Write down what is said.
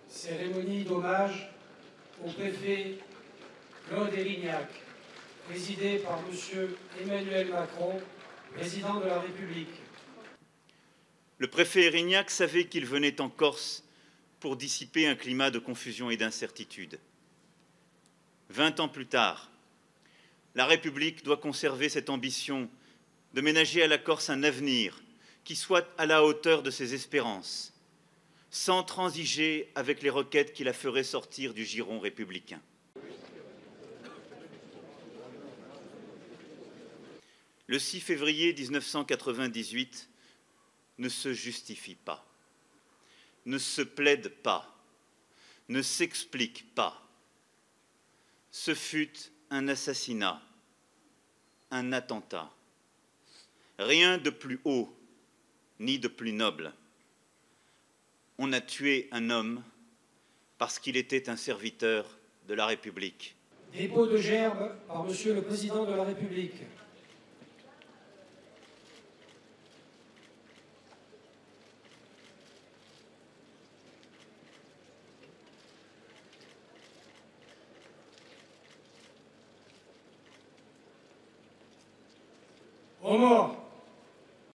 Cérémonie d'hommage au préfet Claude Érignac, présidée par M. Emmanuel Macron, président de la République. Le préfet Érignac savait qu'il venait en Corse pour dissiper un climat de confusion et d'incertitude. 20 ans plus tard, la République doit conserver cette ambition de ménager à la Corse un avenir qui soit à la hauteur de ses espérances, sans transiger avec les requêtes qui la feraient sortir du giron républicain. Le 6 février 1998 ne se justifie pas, ne se plaide pas, ne s'explique pas. Ce fut un assassinat, un attentat. Rien de plus haut, ni de plus noble. On a tué un homme parce qu'il était un serviteur de la République. Dépôt de gerbe par Monsieur le Président de la République. Aux morts.